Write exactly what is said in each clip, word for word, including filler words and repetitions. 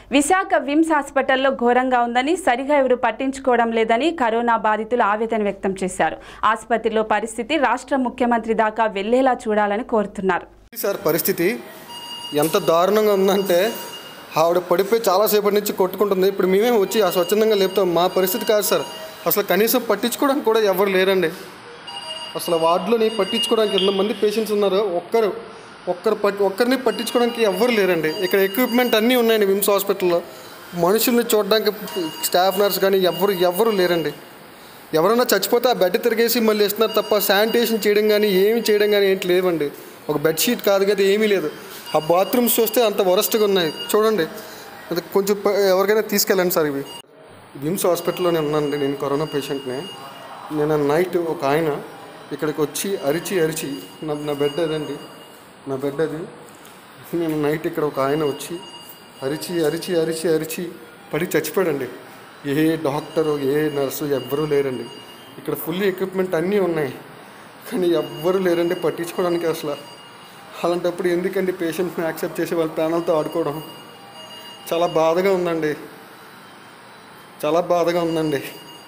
Visakha VIMS హాస్పిటల్లో ఘోరంగా ఉందని సరిగా ఎవరు పట్టించుకోవడం లేదని కరోనా బాధితులు ఆవేదన వ్యక్తం చేశారు. ఆసుపత్రిలో పరిస్థితి రాష్ట్ర ముఖ్యమంత్రి దాకా వెళ్లేలా చూడాలని కోరుతున్నారు. సార్ పరిస్థితి ఎంత దారుణంగా ఉందంటే ఆవిడ పడిపోయి చాలాసేపటి నుంచి కొట్టుకుంటుంది. ఇప్పుడు మేమే వచ్చి ఆ స్వచ్ఛందంగా లేపుతాం. మా పరిస్థితి కాదు సార్, అసలు కనీసం పట్టించుకోవడానికి కూడా ఎవరు లేరండి. అసలు వార్డులోని పట్టించుకోవడానికి ఎంతమంది పేషెంట్స్ ఉన్నారు, ఒక్కరు ఒక్కరు పట్టి ఒక్కరిని పట్టించుకోవడానికి ఎవరు లేరండి. ఇక్కడ ఎక్విప్మెంట్ అన్నీ ఉన్నాయండి విమ్స్ హాస్పిటల్లో. మనుషుల్ని చూడడానికి స్టాఫ్ నర్స్ కానీ ఎవరు ఎవరు లేరండి. ఎవరైనా చచ్చిపోతే ఆ బెడ్ తిరిగేసి మళ్ళీ ఇస్తున్నారు తప్ప శానిటేషన్ చేయడం కానీ ఏమి చేయడం కానీ ఏంటి లేవండి. ఒక బెడ్షీట్ కాదు కదా ఏమీ లేదు. ఆ బాత్రూమ్స్ చూస్తే అంత వరస్ట్గా ఉన్నాయి చూడండి. అది కొంచెం ఎవరికైనా తీసుకెళ్ళండి సార్. ఇవి విమ్స్ హాస్పిటల్లోనే ఉన్నానండి, నేను కరోనా పేషెంట్ని. నేను నైట్ ఒక ఆయన ఇక్కడికి వచ్చి అరిచి అరిచి నా నా బెడ్ అదండి, నా బెడ్ అది. నేను నైట్ ఇక్కడ ఒక ఆయన వచ్చి అరిచి అరిచి అరిచి అరిచి పడి చచ్చిపోయాడండి. ఏ డాక్టరు ఏ నర్సు ఎవ్వరూ లేరండి. ఇక్కడ ఫుల్ ఎక్విప్మెంట్ అన్నీ ఉన్నాయి కానీ ఎవ్వరూ లేరండి పట్టించుకోవడానికి. అసలు అలాంటప్పుడు ఎందుకండి పేషెంట్ని యాక్సెప్ట్ చేసి వాళ్ళ ప్రాణాలతో ఆడుకోవడం? చాలా బాధగా ఉందండి, చాలా బాధగా ఉందండి.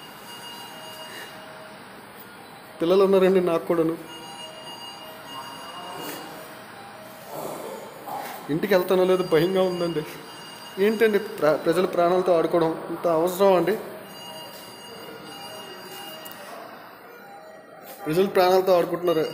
పిల్లలు ఉన్నారండి నాకు కూడాను. ఇంటికి వెళ్తానో లేదు భయంగా ఉందండి. ఏంటండి ప్ర ప్రజల ప్రాణాలతో ఆడుకోవడం ఇంత అవసరం అండి? ప్రజలు ప్రాణాలతో ఆడుకుంటున్నారు.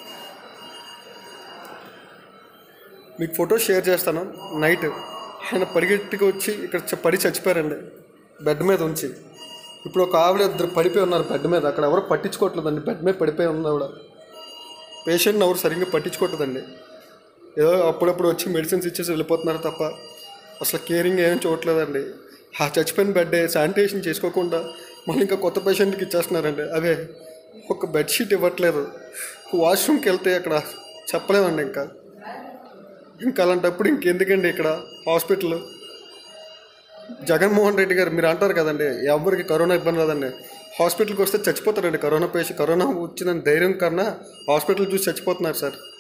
మీకు ఫోటో షేర్ చేస్తాను. నైట్ ఆయన పరిగెట్టుకు వచ్చి ఇక్కడ పడి చచ్చిపోయారండి బెడ్ మీద ఉంచి. ఇప్పుడు ఒక ఆవిడ ఇద్దరు పడిపోయి ఉన్నారు బెడ్ మీద. అక్కడ ఎవరు పట్టించుకోవట్లేదండి. బెడ్ మీద పడిపోయి ఉంది ఆవిడ. పేషెంట్ని ఎవరు సరిగ్గా పట్టించుకోవట్లేదండి. ఏదో అప్పుడప్పుడు వచ్చి మెడిసిన్స్ ఇచ్చేసి వెళ్ళిపోతున్నారు తప్ప అసలు కేరింగ్ ఏం చూడట్లేదండి. ఆ చచ్చిపోయిన బెడ్ శానిటేషన్ చేసుకోకుండా మళ్ళీ ఇంకా కొత్త పేషెంట్కి ఇచ్చేస్తున్నారండి. అదే ఒక బెడ్షీట్ ఇవ్వట్లేదు. వాష్రూమ్కి వెళ్తే అక్కడ చెప్పలేమండి. ఇంకా ఇంకా అలాంటప్పుడు ఇంకెందుకండి ఇక్కడ హాస్పిటల్? జగన్మోహన్ రెడ్డి గారు మీరు అంటారు కదండి ఎవరికి కరోనా ఇబ్బంది రాదండి. హాస్పిటల్కి వస్తే చచ్చిపోతారండి కరోనా పేషెంట్. కరోనా వచ్చిన ధైర్యం కన్నా హాస్పిటల్ చూసి చచ్చిపోతున్నారు సార్.